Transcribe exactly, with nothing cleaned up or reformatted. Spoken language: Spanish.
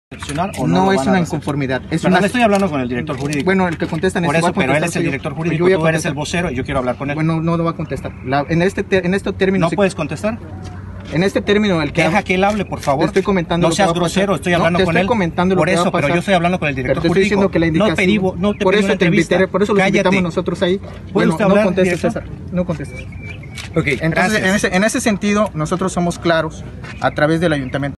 ¿O no, no es una inconformidad. Es pero una... le estoy hablando con el director jurídico. Bueno, el que contesta en Por este eso, pero él es el director jurídico, tú eres el vocero y yo quiero hablar con él. Bueno, no lo va a contestar. La, en este en este término. ¿No si... puedes contestar? En este término, el que deja que él hable, por favor. Te estoy comentando. No seas grosero, estoy hablando no, con estoy él. Comentando por lo eso, que va a pasar. pero yo estoy hablando con el director pero te estoy jurídico. Diciendo que la indicación, no te digo, no te por eso te invité, por eso lo invitamos nosotros ahí. Bueno, no contestes, César. No contestes. Ok, entonces, en ese, en ese sentido, nosotros somos claros a través del ayuntamiento.